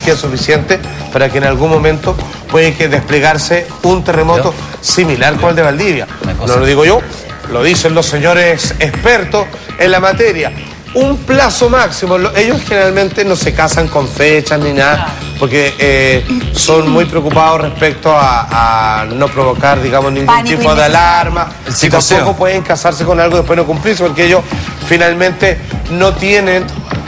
energía suficiente para que en algún momento puede que desplegarse un terremoto similar con el de Valdivia. No lo digo yo, lo dicen los señores expertos en la materia. Un plazo máximo, ellos generalmente no se casan con fechas ni nada, porque son muy preocupados respecto a no provocar, digamos, ningún tipo de alarma. Y tampoco pueden casarse con algo y después no cumplirse, porque ellos finalmente no tienen,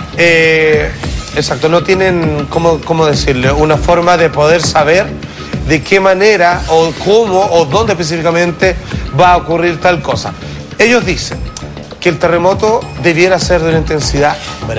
no tienen, ¿cómo decirle?, una forma de poder saber de qué manera o cómo o dónde específicamente va a ocurrir tal cosa. Ellos dicen que el terremoto debiera ser de una intensidad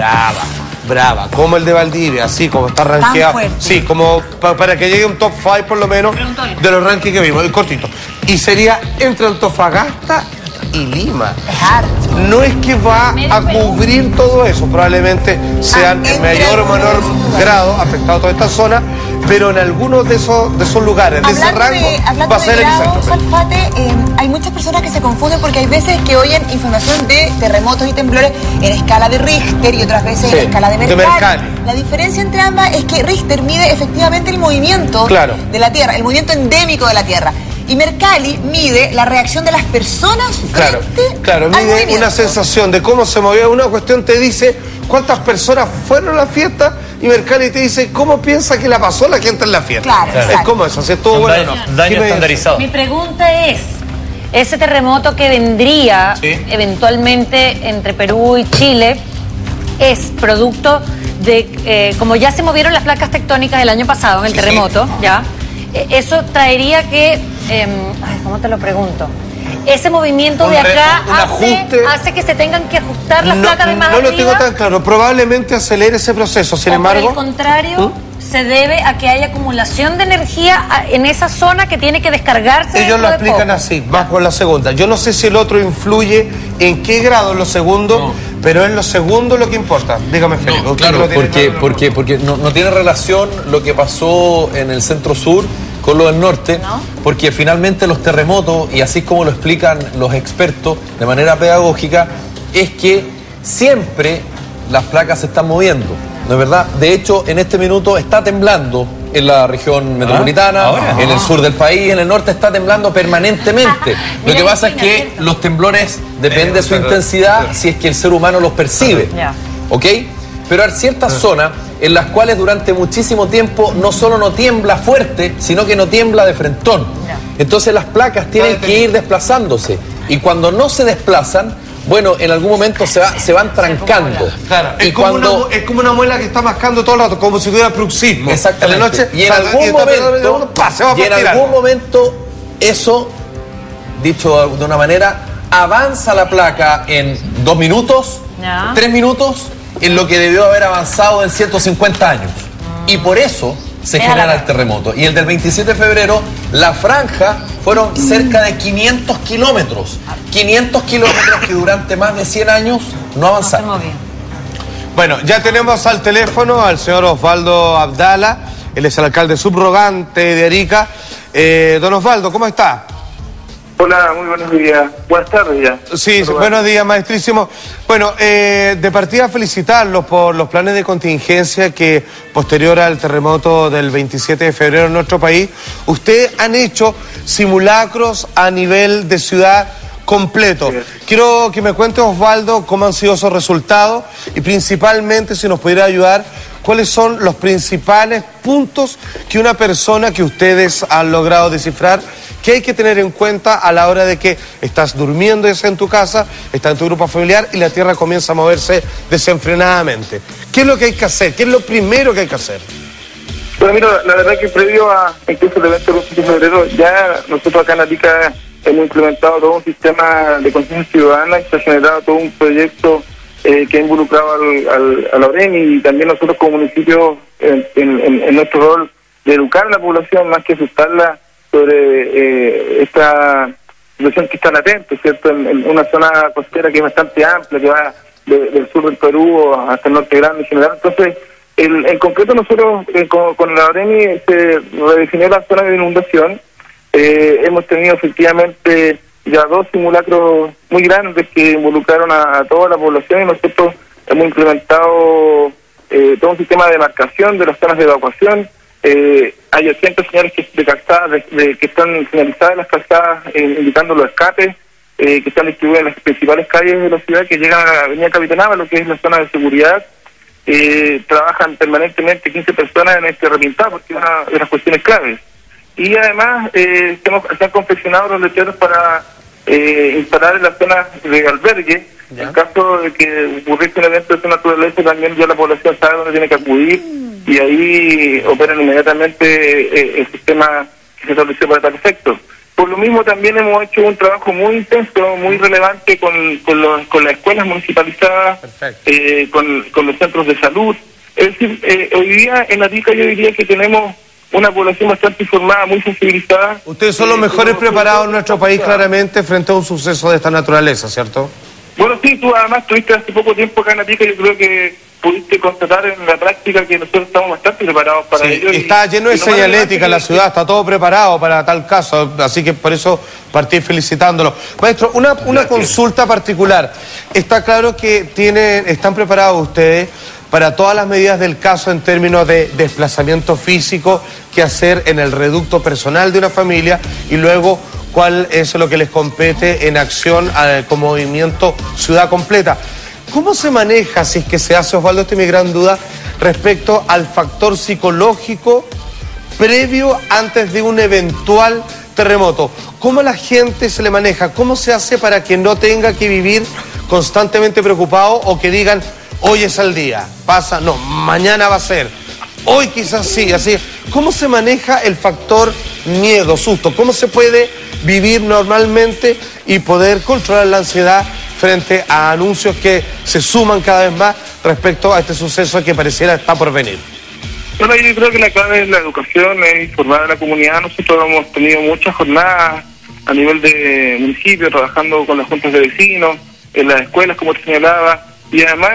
brava, como el de Valdivia, así como está rankeado. Sí, como para que llegue un top 5 por lo menos de los rankings que vimos, cortito. Y sería entre Antofagasta y Lima. No es que va a cubrir todo eso, probablemente sean en mayor o menor grado afectados toda esta zona, pero en algunos de esos lugares, de ese rango, va a ser el epicentro. Salfate, hay muchas personas que se confunden porque hay veces que oyen información de terremotos y temblores en escala de Richter y otras veces en escala de Mercalli. La diferencia entre ambas es que Richter mide efectivamente el movimiento de la Tierra, el movimiento endémico de la Tierra. Y Mercalli mide la reacción de las personas frente al movimiento. Una sensación de cómo se movía. Una cuestión te dice cuántas personas fueron a la fiesta y Mercalli te dice cómo piensa que la pasó la gente en la fiesta. Es como eso, así es todo bueno. Daño estandarizado. Mi pregunta es, ese terremoto que vendría eventualmente entre Perú y Chile es producto de, como ya se movieron las placas tectónicas el año pasado en el terremoto, eso traería que, ¿cómo te lo pregunto? Ese movimiento de acá hace que se tengan que ajustar las placas de más arriba. No lo tengo tan claro, probablemente acelere ese proceso, sin embargo... Por el contrario, se debe a que hay acumulación de energía en esa zona que tiene que descargarse. Ellos lo explican así, más con la segunda. Yo no sé si el otro influye en qué grado en los segundos, pero en los segundos lo que importa. Dígame, Felipe. Claro, porque no tiene relación lo que pasó en el centro-sur con lo del norte, porque finalmente los terremotos, y así como lo explican los expertos de manera pedagógica, es que siempre las placas se están moviendo, ¿no es verdad? De hecho, en este minuto está temblando en la región metropolitana, en el sur del país, en el norte está temblando permanentemente. Lo que pasa es que los temblores, depende de su intensidad, si es que el ser humano los percibe, ¿ok? Pero hay ciertas zonas en las cuales durante muchísimo tiempo no solo no tiembla fuerte, sino que no tiembla de frentón. Entonces las placas tienen que ir desplazándose. Y cuando no se desplazan, bueno, en algún momento se van trancando. Claro, es como una muela que está mascando todo el rato, como si tuviera bruxismo. Exactamente. En la noche, y en algún momento eso, dicho de una manera, avanza la placa en 2 minutos, 3 minutos, en lo que debió haber avanzado en 150 años. Y por eso se genera el terremoto. Y el del 27 de febrero, la franja fueron cerca de 500 kilómetros. 500 kilómetros que durante más de 100 años no avanzaron. Bueno, ya tenemos al teléfono al señor Osvaldo Abdala. Él es el alcalde subrogante de Arica. Don Osvaldo, ¿cómo está? Hola, muy buenos días. Buenas tardes ya. Sí, buenos días, maestrísimo. Bueno, de partida felicitarlos por los planes de contingencia que, posterior al terremoto del 27 de febrero en nuestro país, ustedes han hecho simulacros a nivel de ciudad completo. Quiero que me cuente, Osvaldo, cómo han sido esos resultados y principalmente, si nos pudiera ayudar, cuáles son los principales puntos que una persona que ustedes han logrado descifrar que hay que tener en cuenta a la hora de que estás durmiendo en tu casa, estás en tu grupo familiar y la tierra comienza a moverse desenfrenadamente. ¿Qué es lo que hay que hacer? ¿Qué es lo primero que hay que hacer? Bueno, mira, la verdad que previo a incluso el evento del 1 de febrero, ya nosotros acá en Arica hemos implementado todo un sistema de conciencia ciudadana y se ha generado todo un proyecto que ha involucrado a la OREMI y también nosotros como municipio en nuestro rol de educar a la población más que asustarla sobre esta situación que está latente, ¿cierto? En una zona costera que es bastante amplia, que va del sur del Perú hasta el norte grande en general. Entonces, en concreto nosotros con la OREMI se redefinió la zona de inundación. Hemos tenido efectivamente ya 2 simulacros muy grandes que involucraron a toda la población y nosotros hemos implementado todo un sistema de demarcación de las zonas de evacuación. Hay 80 señales de calzadas que están señalizadas en las calzadas, indicando los escapes, que están distribuidos en las principales calles de la ciudad, que llegan a la avenida Capitán Ávila, lo que es la zona de seguridad. Trabajan permanentemente 15 personas en este repintado, porque es una de las cuestiones claves. Y además se han confeccionado los letreros para instalar en la zona de albergue. ¿Ya? En caso de que ocurriese un evento de esta naturaleza, también ya la población sabe dónde tiene que acudir, y ahí operan inmediatamente el sistema que se estableció para tal efecto. Por lo mismo también hemos hecho un trabajo muy intenso, muy relevante con las escuelas municipalizadas, con los centros de salud. Es decir, hoy día en Arica yo diría que tenemos una población bastante informada, muy sensibilizada. Ustedes son los mejores preparados en nuestro país, claramente, frente a un suceso de esta naturaleza, ¿cierto? Bueno, sí, tú además estuviste hace poco tiempo acá en Arica, yo creo que pudiste constatar en la práctica que nosotros estamos bastante preparados para ello. Está lleno de señalética la ciudad, está todo preparado para tal caso, así que por eso partí felicitándolo. Maestro, una consulta particular. Está claro que están preparados ustedes para todas las medidas del caso en términos de desplazamiento físico que hacer en el reducto personal de una familia, y luego cuál es lo que les compete en acción con movimiento ciudad completa. ¿Cómo se maneja, si es que se hace, Osvaldo? Esta es mi gran duda respecto al factor psicológico previo antes de un eventual terremoto. ¿Cómo la gente se le maneja? ¿Cómo se hace para que no tenga que vivir constantemente preocupado, o que digan, hoy es el día, pasa, no, mañana va a ser, hoy quizás sí, así? ¿Cómo se maneja el factor miedo, susto? ¿Cómo se puede vivir normalmente y poder controlar la ansiedad frente a anuncios que se suman cada vez más respecto a este suceso que pareciera está por venir? Bueno, yo creo que la clave es la educación, es informar a la comunidad. Nosotros hemos tenido muchas jornadas a nivel de municipio, trabajando con las juntas de vecinos, en las escuelas, como te señalaba, y además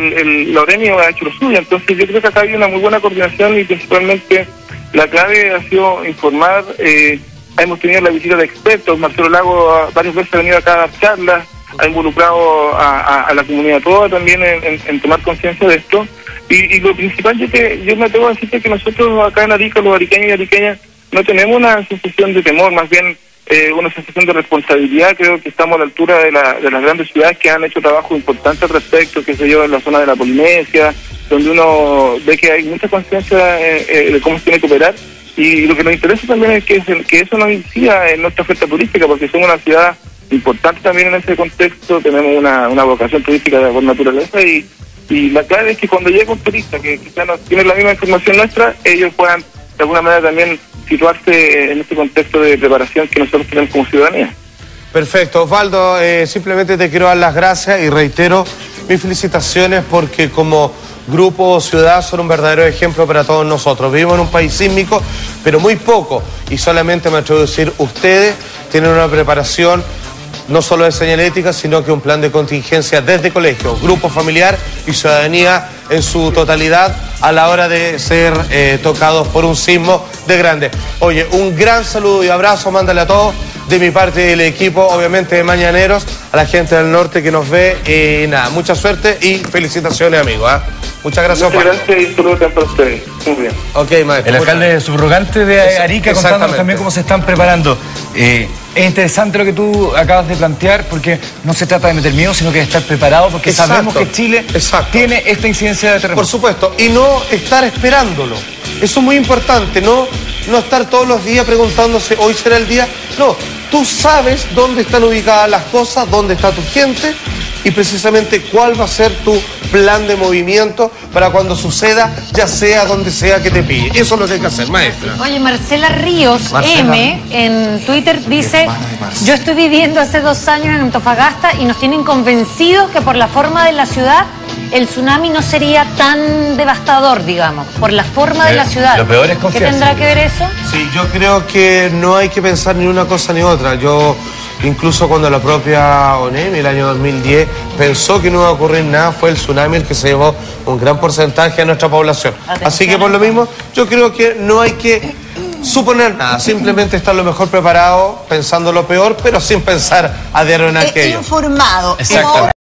la OREMI ha hecho lo suyo. Entonces yo creo que acá hay una muy buena coordinación, y principalmente la clave ha sido informar. Hemos tenido la visita de expertos. Marcelo Lago varias veces ha venido acá a dar charlas, ha involucrado a la comunidad toda también en tomar conciencia de esto. Y lo principal, yo me atrevo a decirte que nosotros acá en Arica, los ariqueños y ariqueñas, no tenemos una sensación de temor, más bien una sensación de responsabilidad. Creo que estamos a la altura de las grandes ciudades que han hecho trabajo importante al respecto, que se yo, en la zona de la Polinesia, donde uno ve que hay mucha conciencia de cómo se tiene que operar. Y lo que nos interesa también es que eso nos incida en nuestra oferta turística, porque somos una ciudad importante también en ese contexto. Tenemos una vocación turística por naturaleza, y la clave es que cuando llega un turista que quizás no tiene la misma información nuestra, ellos puedan de alguna manera también situarse en este contexto de preparación que nosotros tenemos como ciudadanía. Perfecto, Osvaldo, simplemente te quiero dar las gracias y reitero mis felicitaciones, porque como grupo o ciudad son un verdadero ejemplo para todos nosotros. Vivimos en un país sísmico, pero muy poco, y solamente me atrevo a decir, ustedes tienen una preparación no solo de señalética, sino que un plan de contingencia desde colegio, grupo familiar y ciudadanía en su totalidad a la hora de ser tocados por un sismo de grande. Oye, un gran saludo y abrazo, mándale a todos de mi parte del equipo, obviamente de Mañaneros, a la gente del norte que nos ve, y nada, mucha suerte y felicitaciones, amigos. Muchas gracias, Muchas gracias y saludos para ustedes. Muy bien. Ok, maestro. El alcalde subrogante de Arica contándonos también cómo se están preparando. Es interesante lo que tú acabas de plantear, porque no se trata de meter miedo, sino que de estar preparado, porque sabemos que Chile tiene esta incidencia de terremoto. Por supuesto, y no estar esperándolo. Eso es muy importante, no estar todos los días preguntándose, ¿hoy será el día? No, tú sabes dónde están ubicadas las cosas, dónde está tu gente, y precisamente cuál va a ser tu plan de movimiento para cuando suceda, ya sea donde sea que te pille. Eso es lo que hay que hacer, maestra. Oye, Marcela Ríos M en Twitter dice: yo estoy viviendo hace 2 años en Antofagasta y nos tienen convencidos que por la forma de la ciudad el tsunami no sería tan devastador, digamos, por la forma de la ciudad. Lo peor es confiar. ¿Qué tendrá que ver eso? Sí, yo creo que no hay que pensar ni una cosa ni otra. Incluso cuando la propia ONEMI, el año 2010, pensó que no iba a ocurrir nada, fue el tsunami el que se llevó un gran porcentaje de nuestra población. Así que por lo mismo, yo creo que no hay que suponer nada, simplemente estar lo mejor preparado, pensando lo peor, pero sin pensar a diario en aquello. Informado. Exacto.